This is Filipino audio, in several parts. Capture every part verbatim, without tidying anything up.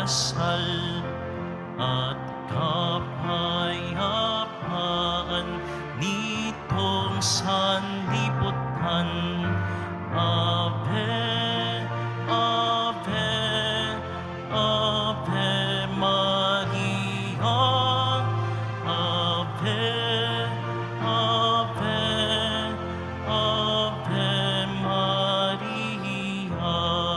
dasal at kapayapaan nitong sanlibutan. Ave, Ave, Ave Maria, Ave, Ave, Ave Maria.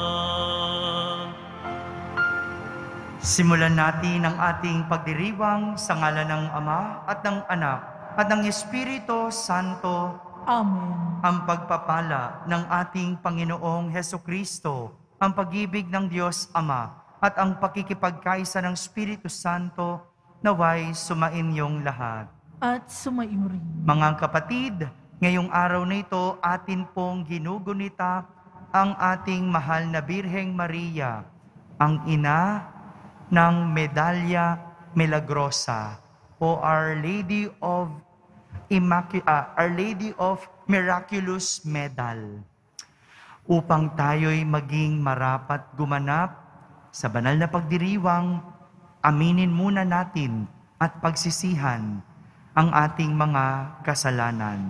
Simulan natin ang ating pagdiriwang sa ngalan ng Ama at ng Anak at ng Espiritu Santo. Amen. Ang pagpapala ng ating Panginoong Hesukristo, ang pag-ibig ng Diyos Ama, at ang pakikipagkaisa ng Espiritu Santo, naway sumainyong lahat. At sumaiyo rin. Mga kapatid, ngayong araw na ito, atin pong ginugunita ang ating mahal na Birheng Maria, ang ina ng Medalya Milagrosa o Our Lady of Immacu- uh, Our Lady of Miraculous Medal, upang tayo'y maging marapat gumanap sa banal na pagdiriwang. Aminin muna natin at pagsisihan ang ating mga kasalanan.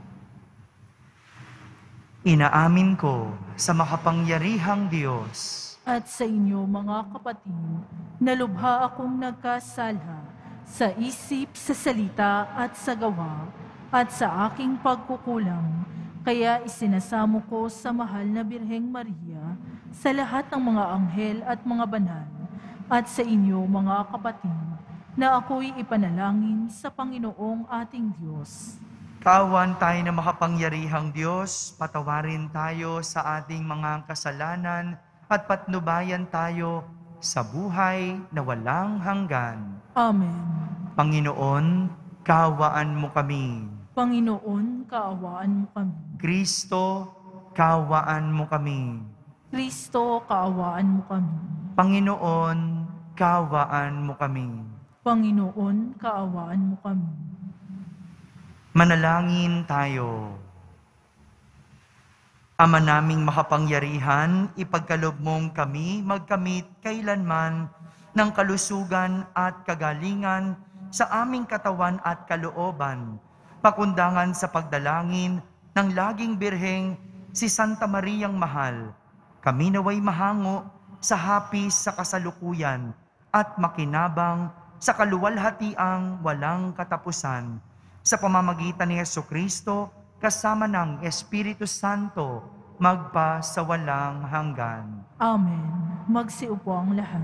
Inaamin ko sa makapangyarihang Diyos At sa inyo mga kapatid, na lubha akong nagkasala sa isip, sa salita at sa gawa, at sa aking pagkukulang. Kaya isinasamo ko sa mahal na Birheng Maria, sa lahat ng mga anghel at mga banal, at sa inyo mga kapatid, na ako'y ipanalangin sa Panginoong ating Diyos. Kawan tayo na makapangyarihang Diyos, patawarin tayo sa ating mga kasalanan at patnubayan tayo sa buhay na walang hanggan. Amen. Panginoon, kaawaan mo kami. Panginoon, kaawaan mo kami. Kristo, kaawaan mo kami. Kristo, kaawaan mo kami. Panginoon, kaawaan mo kami. Panginoon, kaawaan mo kami. Manalangin tayo. Ama naming makapangyarihan, ipagkaloob mong kami magkamit kailanman ng kalusugan at kagalingan sa aming katawan at kalooban, pakundangan sa pagdalangin ng laging birheng si Santa Mariang Mahal. Kami naway mahango sa hapis sa kasalukuyan at makinabang sa kaluwalhatiang walang katapusan. Sa pamamagitan ni Hesukristo, kasama ng Espiritu Santo, magpa sa walang hanggan. Amen. Magsiupo ang lahat.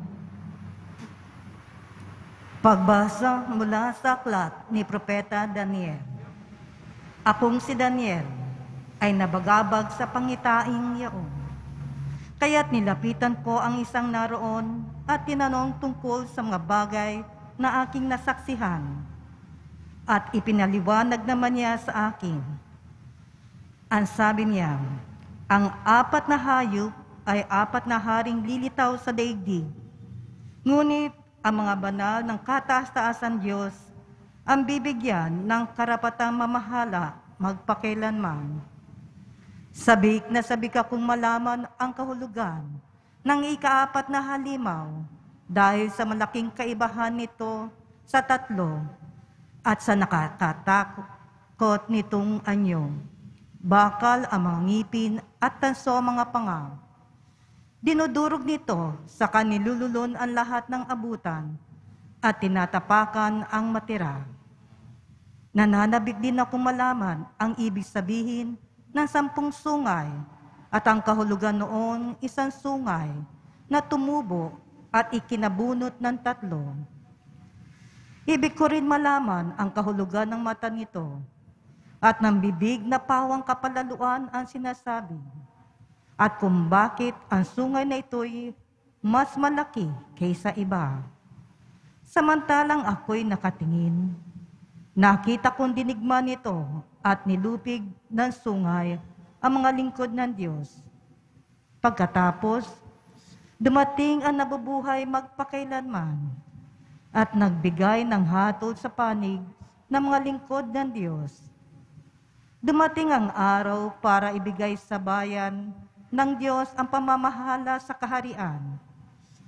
Pagbasa mula sa aklat ni Propeta Daniel. Akong si Daniel ay nabagabag sa pangitaing yaon. Kaya't nilapitan ko ang isang naroon at tinanong tungkol sa mga bagay na aking nasaksihan. At ipinaliwanag naman niya sa akin. Ang sabi niya, ang apat na hayop ay apat na haring lilitaw sa daigdig. Ngunit ang mga banal ng kataas-taasan Diyos ang bibigyan ng karapatang mamahala magpakailanman. Sabik na sabik akong malaman ang kahulugan ng ikaapat na halimaw dahil sa malaking kaibahan nito sa tatlo at sa nakakatakot nitong anyo. Bakal ang mga ngipin at tanso ang mga panga. Dinudurog nito sa kanilululon ang lahat ng abutan at tinatapakan ang matira. Nananabik din ako malaman ang ibig sabihin ng sampung sungay at ang kahulugan noon isang sungay na tumubo at ikinabunot ng tatlo. Ibig ko rin malaman ang kahulugan ng mata nito at ng bibig na pawang kapalaluan ang sinasabi. At kung bakit ang sungay na ito'y mas malaki kaysa iba. Samantalang ako'y nakatingin, nakita kong dinigma nito at nilupig ng sungay ang mga lingkod ng Diyos. Pagkatapos, dumating ang nabubuhay magpakailanman at nagbigay ng hatol sa panig ng mga lingkod ng Diyos. Dumating ang araw para ibigay sa bayan ng Diyos ang pamamahala sa kaharian.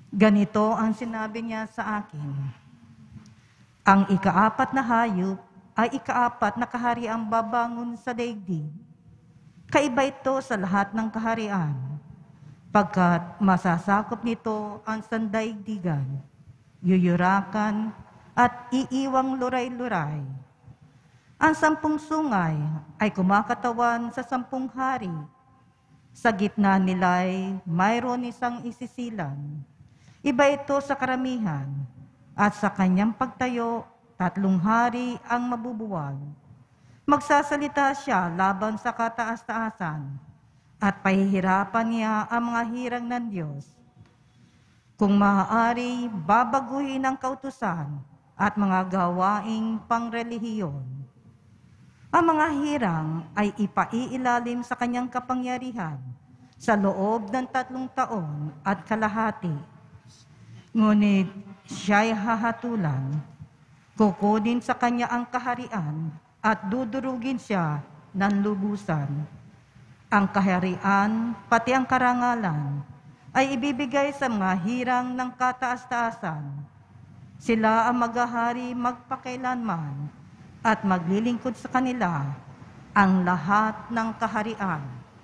Ganito ang sinabi niya sa akin. Ang ikaapat na hayop ay ikaapat na kahariang babangon sa daigdig. Kaiba ito sa lahat ng kaharian, pagkat masasakop nito ang sandaigdigan, yuyurakan at iiwang luray-luray. Ang sampung sungay ay kumakatawan sa sampung hari. Sa gitna nila'y mayroon isang isisilan. Iba ito sa karamihan, at sa kanyang pagtayo, tatlong hari ang mabubuwag. Magsasalita siya laban sa kataas-taasan, at pahihirapan niya ang mga hirang ng Diyos. Kung maaari, babaguhin ang kautusan at mga gawaing pangrelihiyon. Ang mga hirang ay ipaiilalim sa kanyang kapangyarihan sa loob ng tatlong taon at kalahati. Ngunit siya'y hahatulan, kukunin sa kanya ang kaharian at dudurugin siya ng lubusan. Ang kaharian, pati ang karangalan, ay ibibigay sa mga hirang ng kataas-taasan. Sila ang maghahari magpakailanman at maglilingkod sa kanila ang lahat ng kaharian.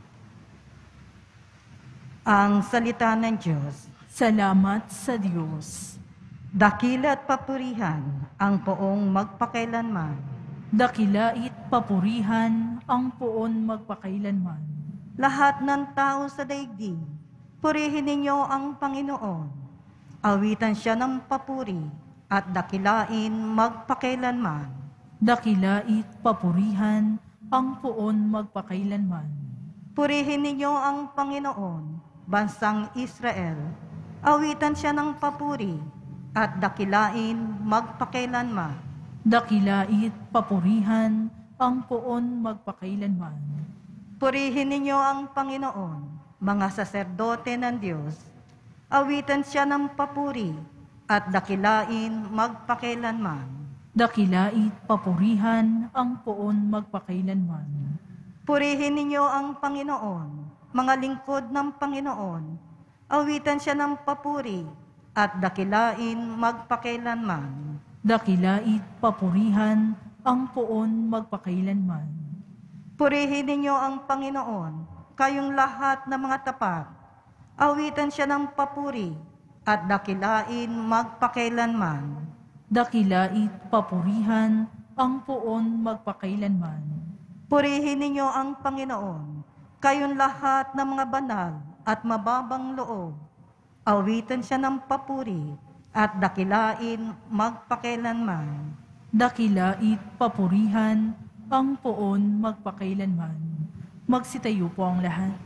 Ang salita ng Diyos. Salamat sa Diyos. Dakila at papurihan ang poong magpakailanman. Dakilait papurihan ang poon magpakailanman. Lahat ng tao sa daigdig, purihin ninyo ang Panginoon. Awitan siya ng papuri at dakilain magpakailanman. Dakilait papurihan ang poon magpakailanman. Purihin ninyo ang Panginoon, bansang Israel. Awitan siya ng papuri at dakilain magpakailanman. Dakilait papurihan ang poon magpakailanman. Purihin ninyo ang Panginoon, mga saserdote ng Diyos. Awitan siya ng papuri at dakilain magpakailanman. Dakilait papurihan ang poon magpakailanman. Purihin ninyo ang Panginoon, mga lingkod ng Panginoon. Awitan siya ng papuri at dakilain magpakailanman. Dakilait papurihan ang poon magpakailanman. Purihin ninyo ang Panginoon, kayong lahat ng mga tapat. Awitan siya ng papuri at dakilain magpakailanman. Dakilait papurihan ang poon magpakailanman. Purihin ninyo ang Panginoon, kayong lahat ng mga banal at mababang loob. Awitan siya ng papuri at dakilain magpakailanman. Dakilait papurihan ang poon magpakailanman. Magsitayo po ang lahat.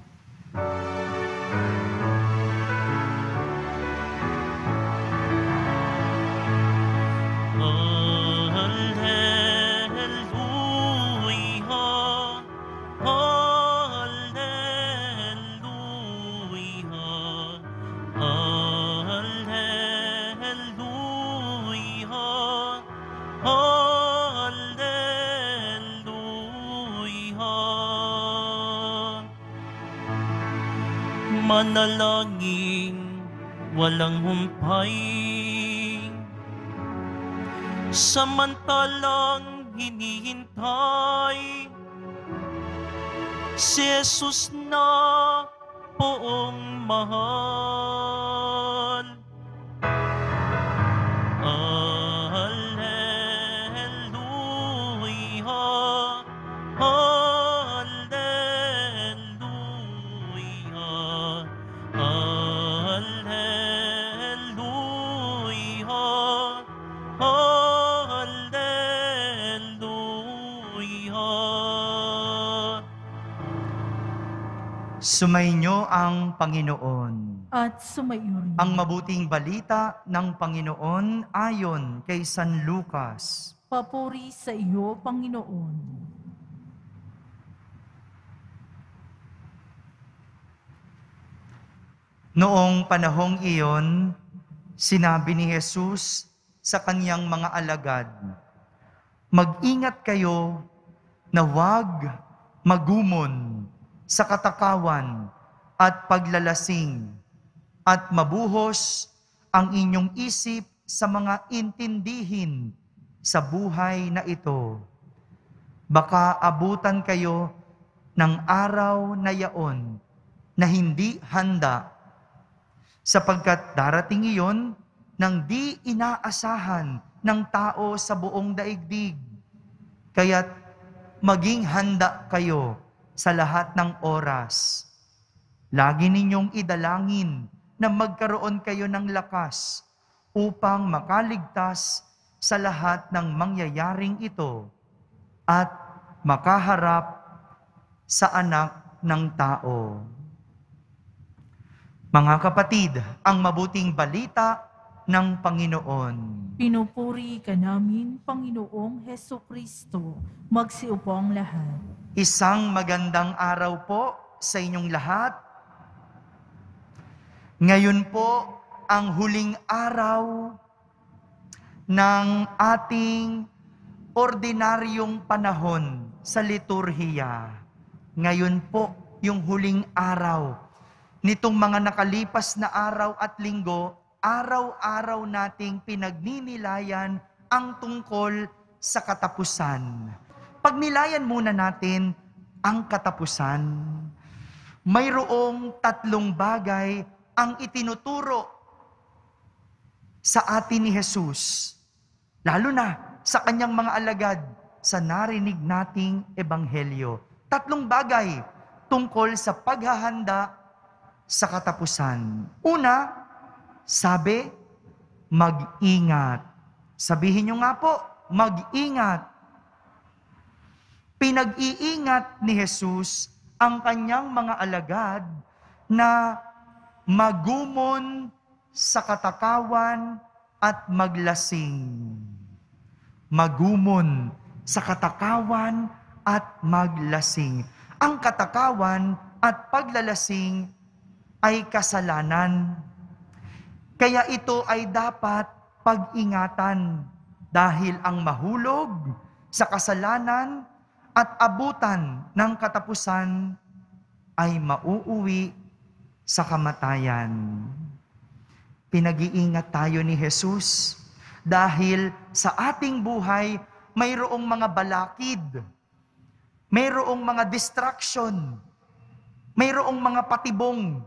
Manalangin walang humpay, samantalang hinihintay si Jesus na poong mahal. Alleluia, Alleluia, Alleluia, Alleluia. Sumainyo ang Panginoon. At sumayo rin. Ang mabuting balita ng Panginoon ayon kay San Lucas. Papuri sa iyo, Panginoon. Noong panahong iyon, sinabi ni Jesus sa kanyang mga alagad, "Mag-ingat kayo na huwag magumon sa katakawan at paglalasing, at mabuhos ang inyong isip sa mga intindihin sa buhay na ito. Baka abutan kayo ng araw na yaon na hindi handa, sapagkat darating iyon nang di inaasahan ng tao sa buong daigdig. Kaya't maging handa kayo sa lahat ng oras. Lagi ninyong idalangin na magkaroon kayo ng lakas upang makaligtas sa lahat ng mangyayaring ito at makaharap sa anak ng tao. Mga kapatid, ang mabuting balita ng Panginoon. Pinupuri ka namin, Panginoong Heso Kristo. Magsiupo ang lahat. Isang magandang araw po sa inyong lahat. Ngayon po ang huling araw ng ating ordinaryong panahon sa liturhiya. Ngayon po yung huling araw nitong mga nakalipas na araw at linggo, araw-araw nating pinagninilayan ang tungkol sa katapusan. Pagnilayan muna natin ang katapusan. Mayroong tatlong bagay ang itinuturo sa atin ni Jesus, lalo na sa kanyang mga alagad sa narinig nating ebanghelyo. Tatlong bagay tungkol sa paghahanda sa katapusan. Una, sabi, mag-ingat. Sabihin nyo nga po, mag-ingat. Pinag-iingat ni Jesus ang kanyang mga alagad na magumon sa katakawan at maglasing. Magumon sa katakawan at maglasing. Ang katakawan at paglalasing ay kasalanan. Kaya ito ay dapat pag-ingatan dahil ang mahulog sa kasalanan at abutan ng katapusan ay mauuwi sa kamatayan. Pinag-iingat tayo ni Jesus dahil sa ating buhay mayroong mga balakid, mayroong mga distraction, mayroong mga patibong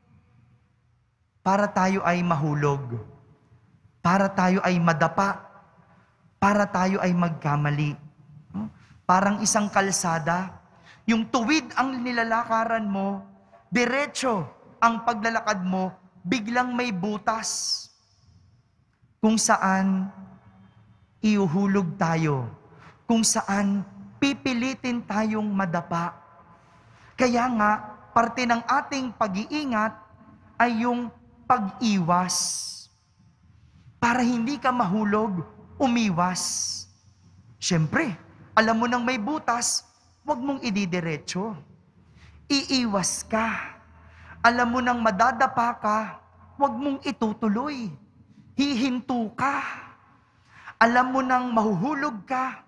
para tayo ay mahulog, para tayo ay madapa, para tayo ay magkamali. Parang isang kalsada, yung tuwid ang nilalakaran mo, diretso ang paglalakad mo, biglang may butas kung saan iuhulog tayo, kung saan pipilitin tayong madapa. Kaya nga, parte ng ating pag-iingat ay yung pag-iwas. Para hindi ka mahulog, umiwas. Siyempre, alam mo nang may butas, huwag mong ididiretso. Iiwas ka. Alam mo nang madadapa ka, huwag mong itutuloy. Hihinto ka. Alam mo nang mahuhulog ka,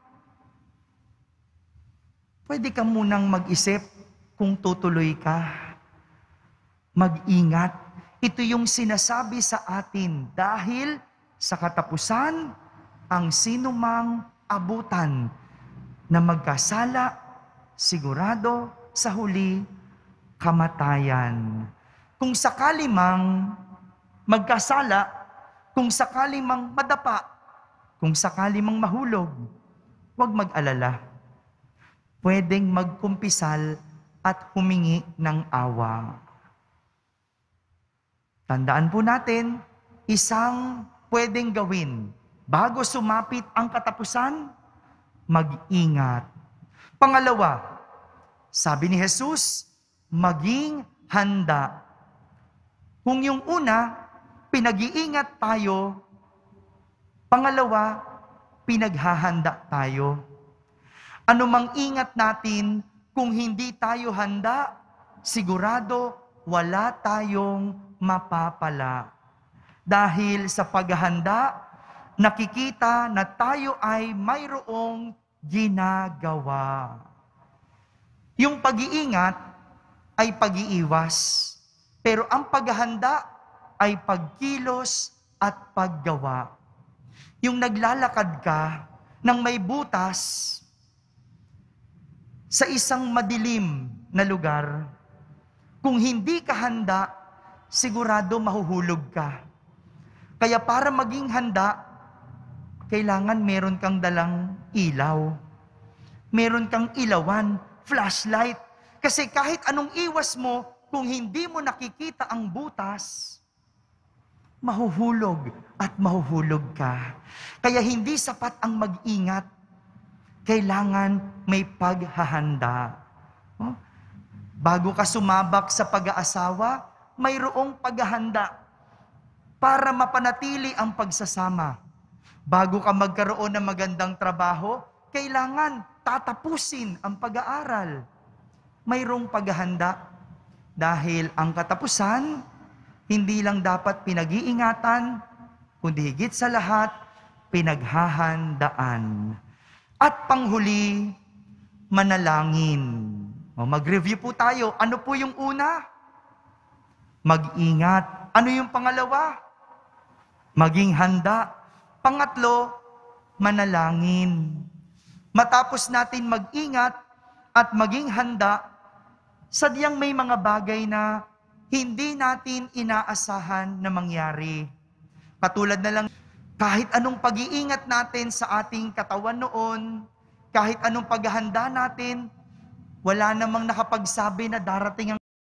pwede ka munang mag-isip kung tutuloy ka. Mag-ingat. Ito yung sinasabi sa atin dahil sa katapusan, ang sinumang abutan na magkasala, sigurado sa huli, kamatayan. Kung sakali mang magkasala, kung sakali mang madapa, kung sakali mang mahulog, huwag mag-alala. Pwedeng magkumpisal at humingi ng awa. Tandaan po natin, isang pwedeng gawin bago sumapit ang katapusan, mag-ingat. Pangalawa, sabi ni Jesus, maging handa. Kung yung una, pinag-iingat tayo, pangalawa, pinaghahanda tayo. Ano mang ingat natin, kung hindi tayo handa, sigurado wala tayong mapapala. Dahil sa paghahanda, nakikita na tayo ay mayroong ginagawa. Yung pag-iingat ay pag-iiwas. Pero ang paghahanda ay pagkilos at paggawa. Yung naglalakad ka ng may butas sa isang madilim na lugar, kung hindi ka handa, sigurado mahuhulog ka. Kaya para maging handa, kailangan meron kang dalang ilaw. Meron kang ilawan, flashlight. Kasi kahit anong iwas mo, kung hindi mo nakikita ang butas, mahuhulog at mahuhulog ka. Kaya hindi sapat ang mag-ingat. Kailangan may paghahanda. Oh? Bago ka sumabak sa pag-aasawa, mayroong paghahanda para mapanatili ang pagsasama. Bago ka magkaroon ng magandang trabaho, kailangan tatapusin ang pag-aaral. Mayroong paghahanda dahil ang katapusan, hindi lang dapat pinag-iingatan, kundi higit sa lahat, pinaghahandaan. At panghuli, manalangin. O, mag-review po tayo. Ano po yung una? Mag-ingat. Ano yung pangalawa? Maging handa. Pangatlo, manalangin. Matapos natin mag-ingat at maging handa, sadyang may mga bagay na hindi natin inaasahan na mangyari. Katulad na lang, kahit anong pag-iingat natin sa ating katawan noon, kahit anong paghahanda natin, wala namang nakapagsabi na darating ang...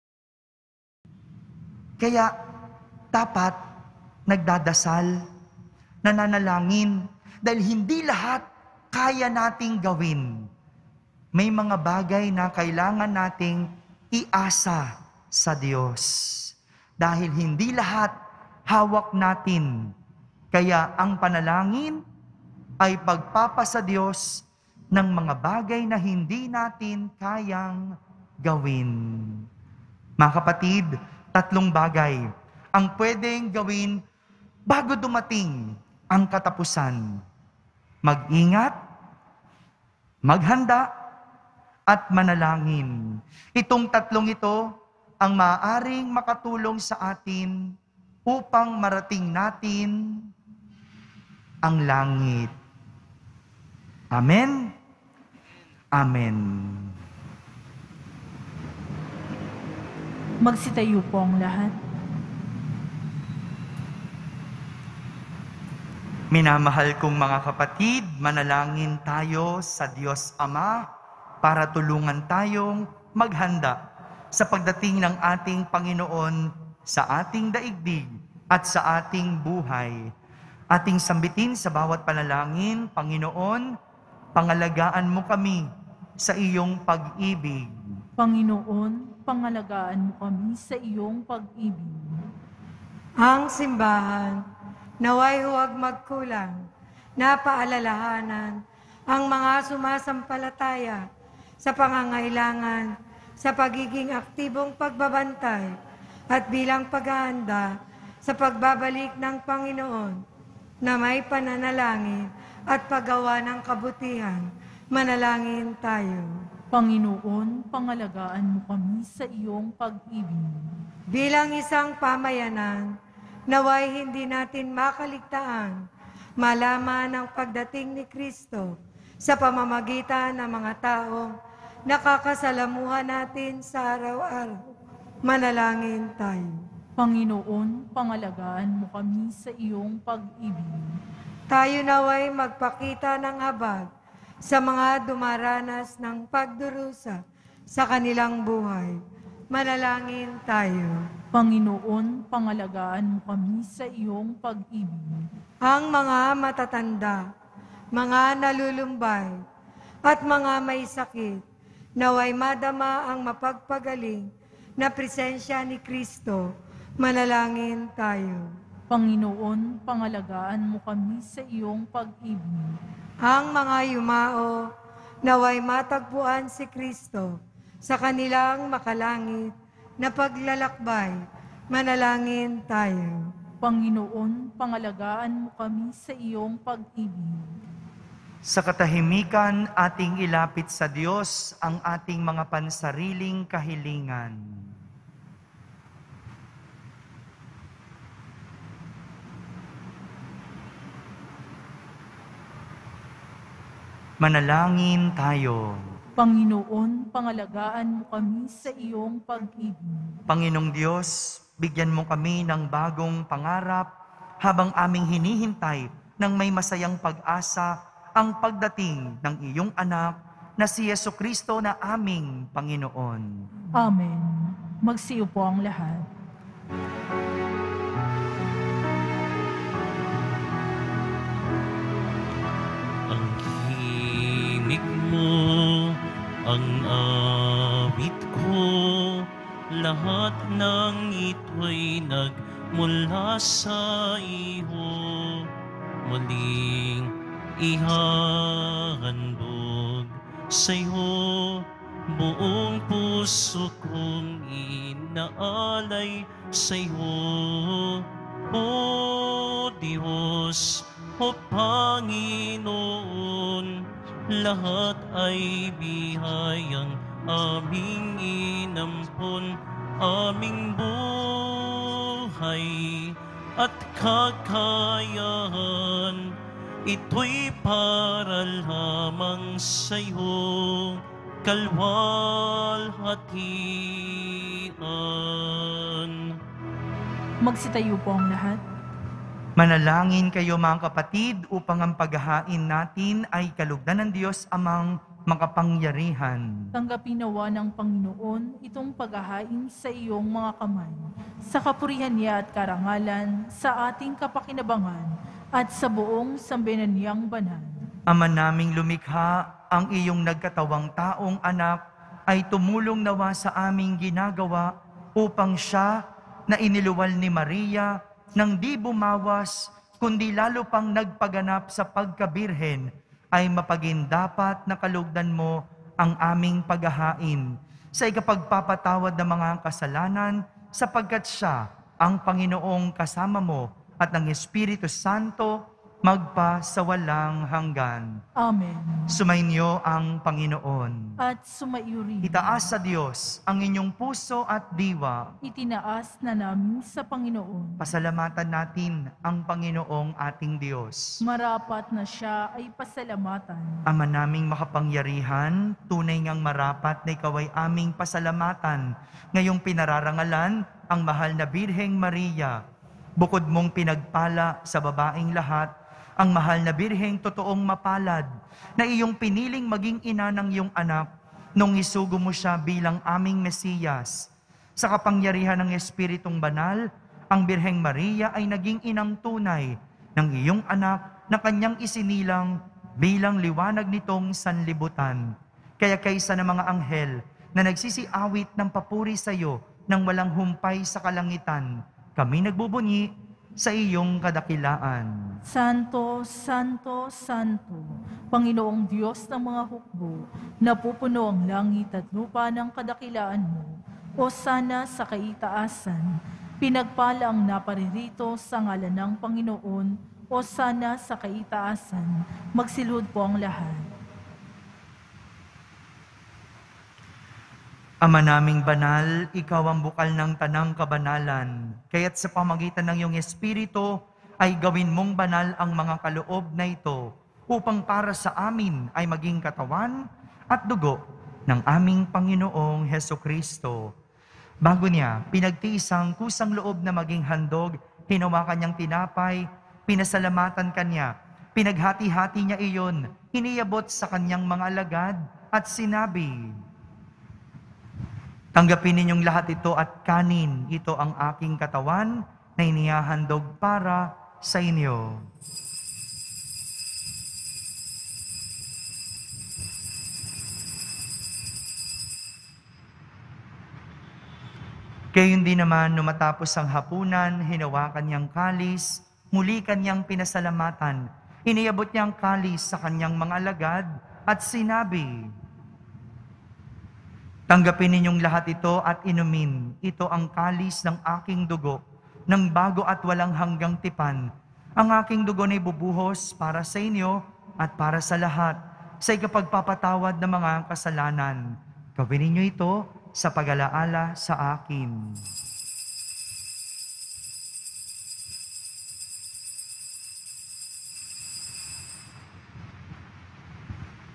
Kaya, dapat nagdadasal, nananalangin, dahil hindi lahat kaya nating gawin. May mga bagay na kailangan nating iasa sa Diyos. Dahil hindi lahat hawak natin. Kaya ang panalangin ay pagpapasa Diyos ng mga bagay na hindi natin kayang gawin. Mga kapatid, tatlong bagay ang pwedeng gawin bago dumating ang katapusan. Mag-ingat, maghanda, at manalangin. Itong tatlong ito ang maaaring makatulong sa atin upang marating natin ang langit. Amen? Amen. Magsitayo po ang lahat. Minamahal kong mga kapatid, manalangin tayo sa Diyos Ama para tulungan tayong maghanda sa pagdating ng ating Panginoon sa ating daigdig at sa ating buhay. Ating sambitin sa bawat panalangin, Panginoon, pangalagaan mo kami sa iyong pag-ibig. Panginoon, pangalagaan mo kami sa iyong pag-ibig. Ang simbahan, naway huwag magkulang, na paalalahanan ang mga sumasampalataya sa pangangailangan sa pagiging aktibong pagbabantay at bilang paghahanda sa pagbabalik ng Panginoon na may pananalangin at paggawa ng kabutihan. Manalangin tayo. Panginoon, pangalagaan mo kami sa iyong pag-ibig. Bilang isang pamayanan, naway hindi natin makaligtaan malaman ang pagdating ni Kristo sa pamamagitan ng mga taong nakakasalamuhan natin sa araw-araw. Manalangin tayo. Panginoon, pangalagaan mo kami sa iyong pag-ibig. Tayo naway magpakita ng habag sa mga dumaranas ng pagdurusa sa kanilang buhay. Manalangin tayo. Panginoon, pangalagaan mo kami sa iyong pag-ibig. Ang mga matatanda, mga nalulumbay, at mga may sakit, naway madama ang mapagpagaling na presensya ni Kristo. Manalangin tayo. Panginoon, pangalagaan mo kami sa iyong pag-ibig. Ang mga yumao, naway matagpuan si Kristo sa kanilang makalangit na paglalakbay. Manalangin tayo. Panginoon, pangalagaan mo kami sa iyong pag-ibig. Sa katahimikan, ating ilapit sa Diyos ang ating mga pansariling kahilingan. Manalangin tayo. Panginoon, pangalagaan mo kami sa iyong pag-ibig. Panginoong Diyos, bigyan mo kami ng bagong pangarap habang aming hinihintay ng may masayang pag-asa ang pagdating ng iyong anak na si Jesucristo na aming Panginoon. Amen. Magsiupo ang lahat. Ang himig mo, ang awit ko, lahat ng ito'y nagmula sa iyo. Muling ihahandog sa'yo, buong puso kong inaalay sa'yo. O Diyos, o Panginoon, lahat ay bihayang aming inampon, aming buhay at kakayahan. Ito'y para lamang sa'yo, kalwalhatian. Magsitayo po ang lahat. Manalangin kayo mga kapatid upang ang paghahain natin ay kalugdan ng Diyos amang makapangyarihan. Tanggapin nawa ng Panginoon itong paghahain sa iyong mga kamay, sa kapurihan niya at karangalan, sa ating kapakinabangan, at sa buong sambayanang banal. Ama naming lumikha, ang iyong nagkatawang taong anak ay tumulong nawa sa aming ginagawa upang siya na iniluwal ni Maria nang di bumawas, kundi lalo pang nagpaganap sa pagkabirhen, ay mapagindapat na kalugdan mo ang aming paghahain sa ikapagpapatawad ng mga kasalanan, sapagkat siya ang Panginoong kasama mo at ng Espiritu Santo magpa sa walang hanggan. Amen. Sumainyo ang Panginoon. At sumaiyo rin. Itaas sa Diyos ang inyong puso at diwa. Itinaas na namin sa Panginoon. Pasalamatan natin ang Panginoong ating Diyos. Marapat na siya ay pasalamatan. Ama naming makapangyarihan, tunay ngang marapat na ikaw ay aming pasalamatan. Ngayong pinararangalan ang mahal na Birheng Maria. Bukod mong pinagpala sa babaeng lahat, ang mahal na Birheng totoong mapalad, na iyong piniling maging ina ng iyong anak, nung isugo mo siya bilang aming Mesiyas. Sa kapangyarihan ng Espiritong Banal, ang Birheng Maria ay naging inang tunay ng iyong anak na kanyang isinilang bilang liwanag nitong sanlibutan. Kaya kaysa ng mga anghel na nagsisiawit ng papuri sa iyo nang walang humpay sa kalangitan, kami nagbubunyi sa iyong kadakilaan. Santo, Santo, Santo, Panginoong Diyos ng mga hukbo, napupuno ang langit at lupa ng kadakilaan mo. O sana sa kaitaasan, pinagpala ang naparirito sa ngalan ng Panginoon. O sana sa kaitaasan, magsilud po ang lahat. Ama naming banal, ikaw ang bukal ng tanang kabanalan. Kaya't sa pamagitan ng iyong Espiritu, ay gawin mong banal ang mga kaloob na ito, upang para sa amin ay maging katawan at dugo ng aming Panginoong Hesukristo. Bago niya, pinagtiisang kusang loob na maging handog, hinawakan niyang tinapay, pinasalamatan kanya, pinaghati-hati niya iyon, iniyabot sa kanyang mga alagad at sinabi, "Tanggapin ninyong lahat ito at kanin, ito ang aking katawan na inihahandog para sa inyo." Gayon din naman, nung matapos ang hapunan, hinawakan niyang kalis, muli kanyang pinasalamatan, iniyabot niyang kalis sa kanyang mga alagad at sinabi, "Tanggapin ninyong lahat ito at inumin. Ito ang kalis ng aking dugo, ng bago at walang hanggang tipan. Ang aking dugo na ibubuhos para sa inyo at para sa lahat, sa ikapagpapatawad ng mga kasalanan. Gawin ninyo ito sa pag-alaala sa akin."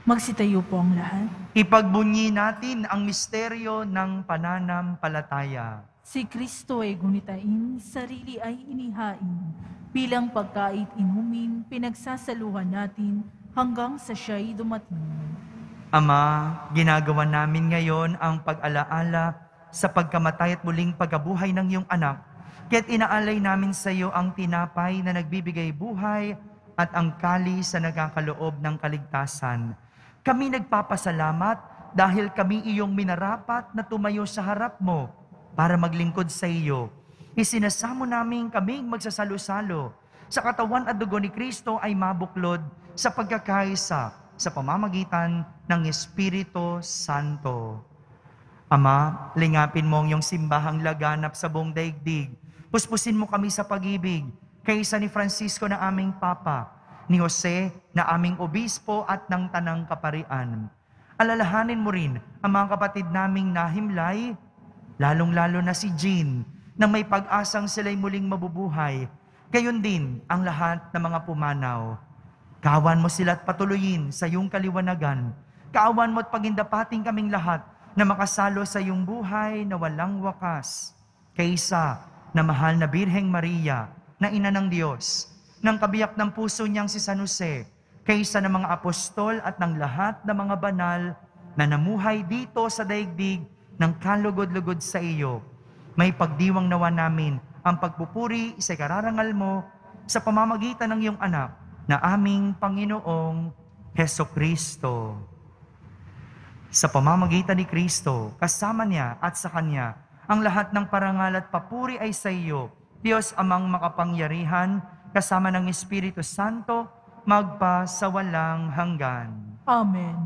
Magsitayo po ang lahat. Ipagbunyi natin ang misteryo ng pananampalataya. Si Kristo ay gunitain, sarili ay inihain. Bilang pagkait inumin, pinagsasaluhan natin hanggang sa siya'y dumating. Ama, ginagawa namin ngayon ang pag-alaala sa pagkamatay at muling pagkabuhay ng iyong anak. Kaya't inaalay namin sa iyo ang tinapay na nagbibigay buhay at ang kalis na nagkakaloob ng kaligtasan. Kami nagpapasalamat dahil kami iyong minarapat na tumayo sa harap mo para maglingkod sa iyo. Isinasamo namin kaming magsasalo-salo sa katawan at dugo ni Kristo ay mabuklod sa pagkakaisa sa pamamagitan ng Espiritu Santo. Ama, lingapin mo ang iyong simbahang laganap sa buong daigdig. Puspusin mo kami sa pag-ibig, kaysa ni Francisco na aming Papa, ni Jose na aming Obispo at ng Tanang Kaparian. Alalahanin mo rin ang mga kapatid naming nahimlay, lalong-lalo na si Jean, na may pag-asang sila'y muling mabubuhay. Gayon din ang lahat ng mga pumanaw. Kaawan mo sila at patuloyin sa iyong kaliwanagan. Kaawan mo at pagindapating kaming lahat na makasalo sa iyong buhay na walang wakas. Kaysa na mahal na Birheng Maria, na ina ng Diyos, ng kabiyak ng puso niyang si San Jose, kaysa ng mga apostol at ng lahat ng mga banal na namuhay dito sa daigdig ng kalugod-lugod sa iyo. May pagdiwang nawa namin ang pagpupuri sa kararangal mo sa pamamagitan ng iyong anak na aming Panginoong Hesukristo. Sa pamamagitan ni Kristo, kasama niya at sa Kanya, ang lahat ng parangal at papuri ay sa iyo, Diyos amang makapangyarihan, kasama ng Espiritu Santo, magpa sa walang hanggan. Amen.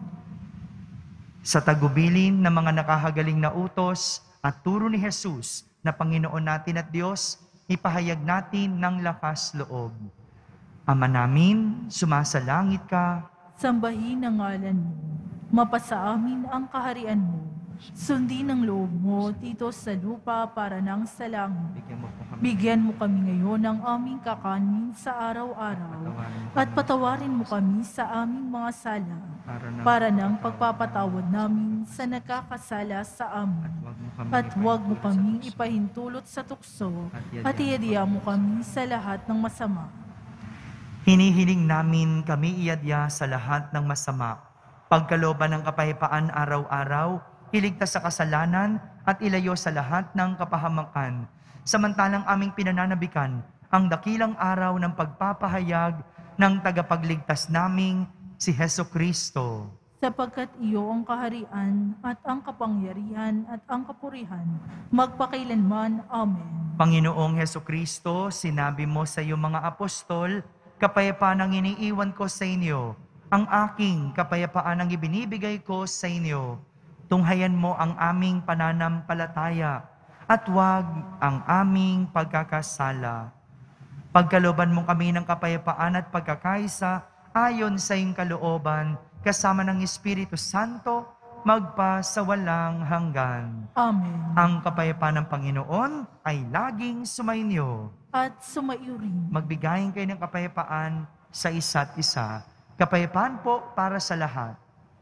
Sa tagubilin ng mga nakahagaling na utos at turo ni Jesus na Panginoon natin at Diyos, ipahayag natin ng lakas loob. Ama namin, sumasalangit ka. Sambahin ang ngalan mo. Mapasa amin ang kaharian mo. Sundin ang loob mo dito sa lupa para nang sa langit. Bigyan mo po kami. Bigyan mo kami ngayon ng aming kakanin sa araw-araw at patawarin mo kami sa aming mga sala para ng pagpapatawad namin sa nagkakasala sa amin. At huwag mo kami ipahintulot sa tukso at iadya mo kami sa lahat ng masama. Hinihiling namin kami iadya sa lahat ng masama. Pagkalooban ng kapayapaan araw-araw, iligtas sa kasalanan at ilayo sa lahat ng kapahamakan. Samantalang aming pinananabikan ang dakilang araw ng pagpapahayag ng tagapagligtas naming si Hesukristo. Sapagkat iyo ang kaharian at ang kapangyarihan at ang kapurihan, magpakailanman. Amen. Panginoong Hesukristo, sinabi mo sa iyong mga apostol, kapayapaan ang iniiwan ko sa inyo, ang aking kapayapaan ang ibinibigay ko sa inyo. Tunghayan mo ang aming pananampalataya at huwag ang aming pagkakasala. Pagkalooban mo kami ng kapayapaan at pagkakaisa ayon sa iyong kalooban, kasama ng Espiritu Santo, magpa sa walang hanggan. Amen. Ang kapayapaan ng Panginoon ay laging sumainyo. At sumaiyo rin. Magbigayin kayo ng kapayapaan sa isa't isa. Kapayapaan po para sa lahat.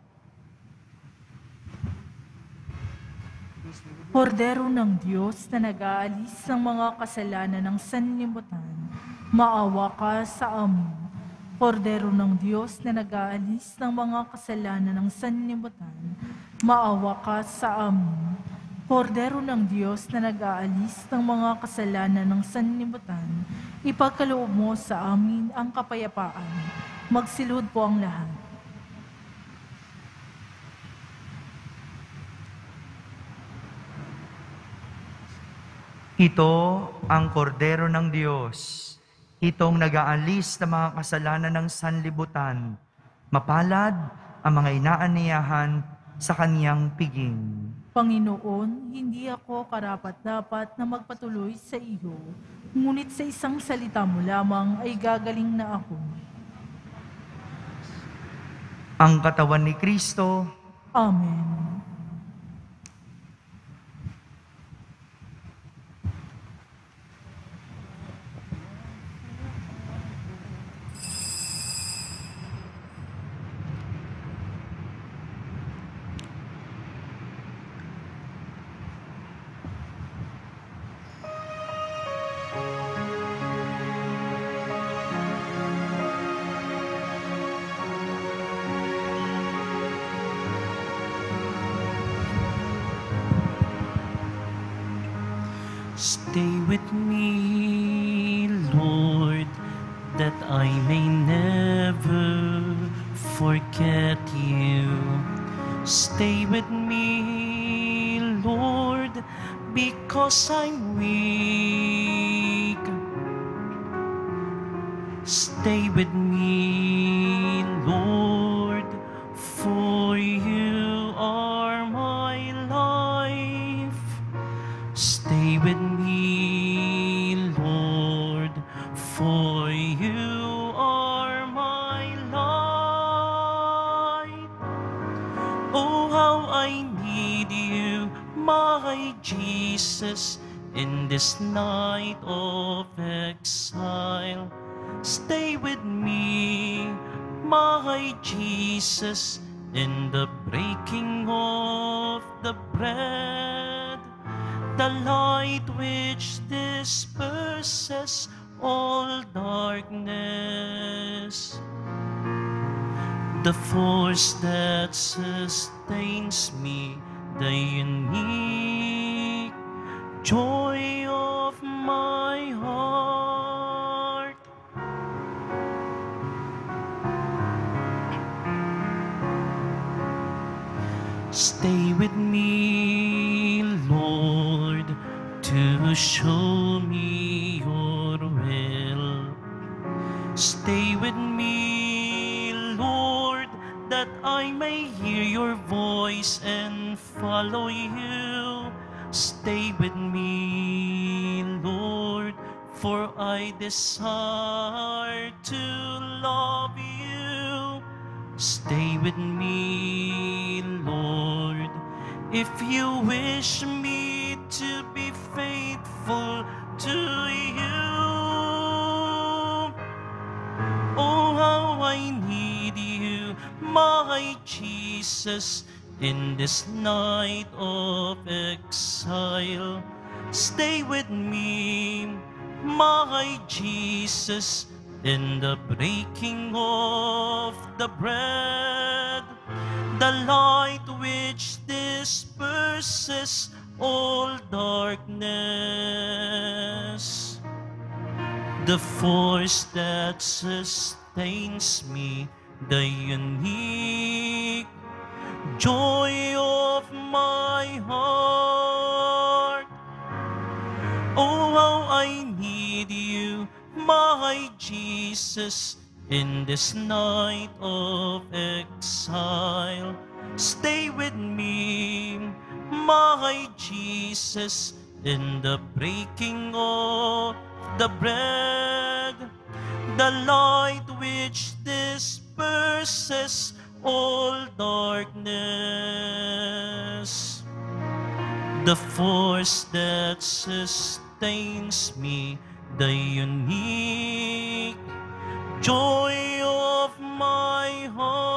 Kordero ng Diyos na nag-aalis ng mga kasalanan ng sanlibutan, maawa ka sa amin. Kordero ng Diyos na nag-aalis ng mga kasalanan ng sanlibutan, maawa ka sa amin. Kordero ng Diyos na nag-aalis ng mga kasalanan ng sanlibutan, ipagkaloob mo sa amin ang kapayapaan. Magsilud po ang lahat. Ito ang kordero ng Diyos, itong nag-aalis ng mga kasalanan ng sanlibutan. Mapalad ang mga inaaniyahan sa kaniyang piging. Panginoon, hindi ako karapat-dapat na magpatuloy sa iyo, ngunit sa isang salita mo lamang ay gagaling na ako. Ang katawan ni Kristo. Amen. Stay with me, Lord, that I may never forget you. Stay with me, Lord, because I'm weak. Stay with me, Lord, for you are my life. Stay with me, Lord, for you are my light. Oh, how I need you, my Jesus, in this night of exile. Stay with me, my Jesus, in the breaking of the bread, the light which disperses all darkness, the force that sustains me, the unique joy of my heart. Stay with me, Lord, to show me your will. Stay with me, Lord, that I may hear your voice and follow you. Stay with me, Lord, for I desire to love you. Stay with me, Lord, if you wish me to be faithful to you. Oh, how I need you, my Jesus, in this night of exile. Stay with me, my Jesus, in the breaking of the bread, the light which disperses all darkness, the force that sustains me, the unique joy of my heart. Oh, how I need you, my Jesus, in this night of exile. Stay with me, my Jesus, in the breaking of the bread, the light which disperses all darkness, the force that sustains me, the unique joy of my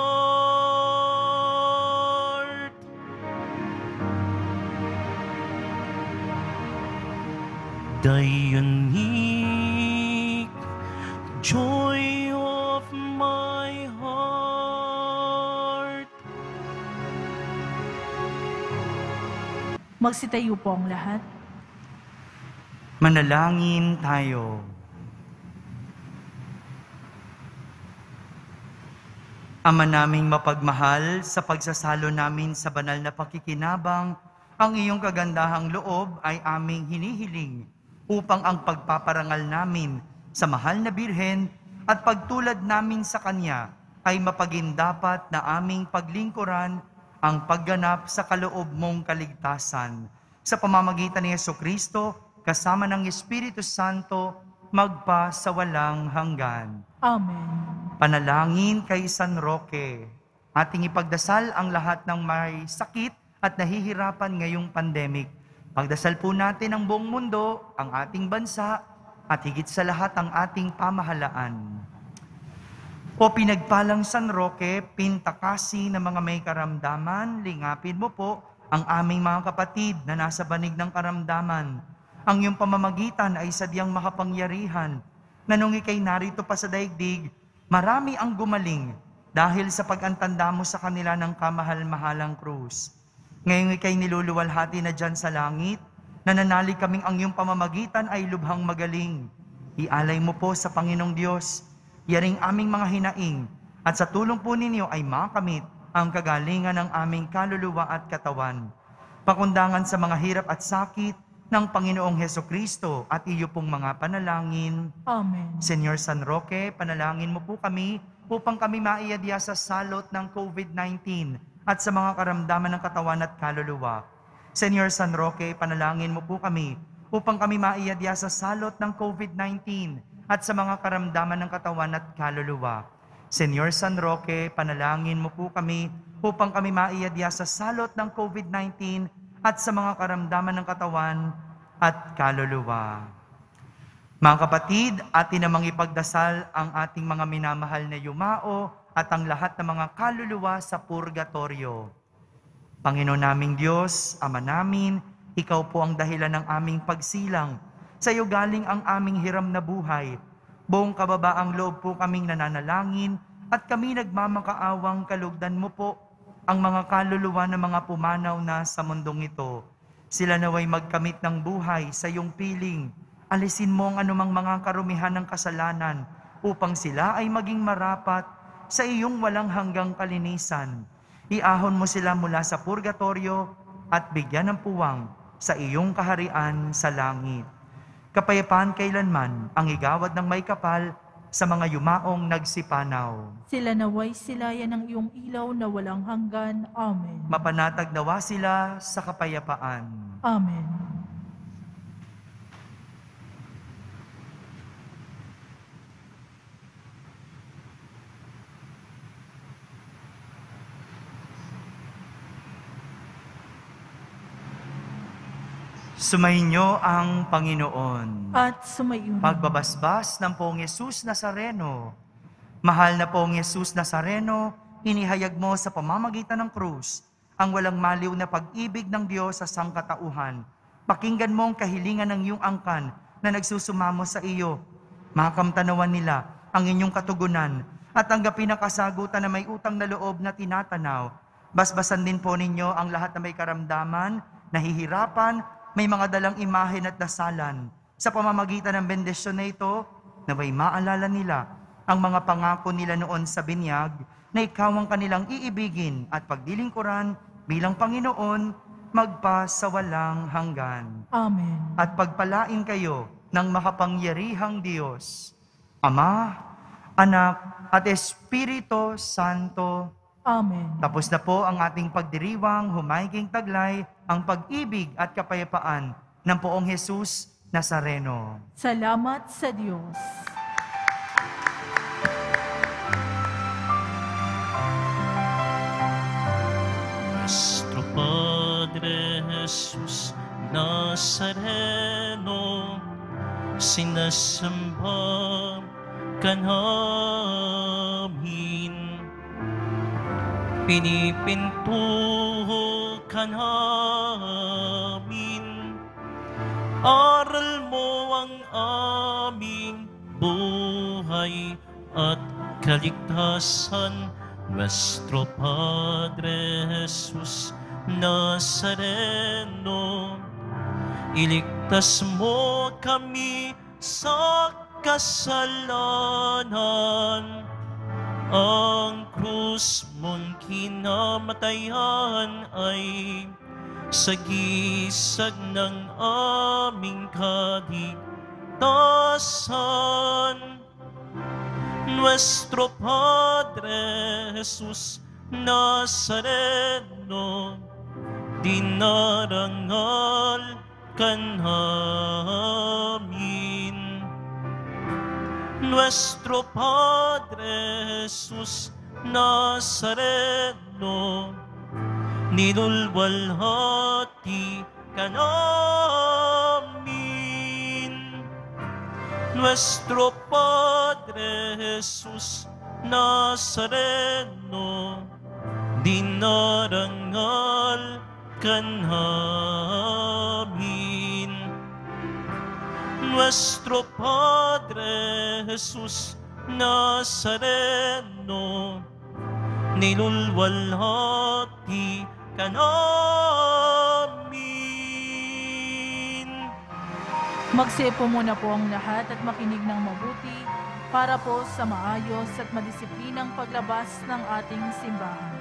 heart. The unique joy of my heart. Magsitayo po ang lahat. Manalangin tayo. Ama naming mapagmahal, sa pagsasalo namin sa banal na pakikinabang, ang iyong kagandahang loob ay aming hinihiling upang ang pagpaparangal namin sa mahal na Birhen at pagtulad namin sa Kanya ay mapagindapat na aming paglingkuran ang pagganap sa kaloob mong kaligtasan. Sa pamamagitan ni Jesucristo, kasama ng Espiritu Santo, magpa sa walang hanggan. Amen. Panalangin kay San Roque. Ating ipagdasal ang lahat ng may sakit at nahihirapan ngayong pandemic. Pagdasal po natin ang buong mundo, ang ating bansa, at higit sa lahat ang ating pamahalaan. O pinagpalang San Roque, pintakasi ng mga may karamdaman, lingapin mo po ang aming mga kapatid na nasa banig ng karamdaman. Ang iyong pamamagitan ay sadyang makapangyarihan, na nung ikay narito pa sa daigdig, marami ang gumaling dahil sa pag-antanda mo sa kanila ng kamahal-mahalang krus. Ngayong ikay niluluwalhati na dyan sa langit, Nananalig kaming ang iyong pamamagitan ay lubhang magaling. Ialay mo po sa Panginoong Diyos, yaring aming mga hinaing, at sa tulong po ninyo ay makamit ang kagalingan ng aming kaluluwa at katawan. Pakundangan sa mga hirap at sakit ng Panginoong Hesukristo at iyo pong mga panalangin. Amen. Senyor San Roque, panalangin mo po kami upang kami maiadya sa salot ng COVID nineteen at sa mga karamdaman ng katawan at kaluluwa. Senyor San Roque, panalangin mo po kami upang kami maiadya sa salot ng COVID nineteen at sa mga karamdaman ng katawan at kaluluwa. Senyor San Roque, panalangin mo po kami upang kami maiadya sa salot ng COVID nineteen at sa mga karamdaman ng katawan at kaluluwa. Mga kapatid, atin namang ipagdasal ang ating mga minamahal na yumao at ang lahat ng mga kaluluwa sa purgatorio. Panginoon naming Diyos, Ama namin, Ikaw po ang dahilan ng aming pagsilang. Sa iyo galing ang aming hiram na buhay. Buong kababaang loob po kaming nananalangin at kami nagmamakaawang kalugdan mo po ang mga kaluluwa ng mga pumanaw na sa mundong ito. Sila naway magkamit ng buhay sa iyong piling. Alisin mo ang anumang mga karumihan ng kasalanan upang sila ay maging marapat sa iyong walang hanggang kalinisan. Iahon mo sila mula sa purgatorio at bigyan ng puwang sa iyong kaharian sa langit. Kapayapaan kailanman ang igawad ng may kapal sa mga yumaong nagsipanaw. Sila naway silayan ng iyong ilaw na walang hanggan. Amen. Mapanatag nawa sila sa kapayapaan. Amen. Sumainyo ang Panginoon. At sumayon. Pagbabasbas ng Poong Yesus Nazareno. Mahal na Poong Yesus Nazareno, inihayag mo sa pamamagitan ng krus ang walang maliw na pag-ibig ng Diyos sa sangkatauhan. Pakinggan mo ang kahilingan ng iyong angkan na nagsusumamo sa iyo. Makamtanawan nila ang inyong katugunan at tanggapin ang kasagutan na may utang na loob na tinatanaw. Basbasan din po ninyo ang lahat na may karamdaman, nahihirapan, may mga dalang imahen at dasalan. Sa pamamagitan ng bendisyon na ito, naway maalala nila ang mga pangako nila noon sa binyag na ikaw ang kanilang iibigin at pagdilingkuran bilang Panginoon magpa sa walang hanggan. Amen. At pagpalain kayo ng makapangyarihang Diyos, Ama, Anak, at Espiritu Santo. Amen. Tapos na po ang ating pagdiriwang, humayging taglay, ang pag-ibig at kapayapaan ng Poong Hesus Nazareno. Salamat sa Diyos. Nuestro Padre Jesus Nazareno, sinasamba ka namin. Pinipintuho ka namin, aral mo ang aming buhay at kaligtasan. Nuestro Padre Jesus Nazareno, iligtas mo kami sa kasalanan. Ang krus mong kinamatayan ay sagisag ng aming kaligtasan. Nuestro Padre Jesus Nazareno, dinarangal ka namin. Nuestro Padre Jesus Nazareno, nilulwalhati ka namin. Nuestro Padre Jesus Nazareno, dinarangal ka namin. Nuestro Padre Jesus Nazareno, nilulwalhati ka namin. Magsipo muna po ang lahat at makinig ng mabuti para po sa maayos at madisiplinang paglabas ng ating simbahan.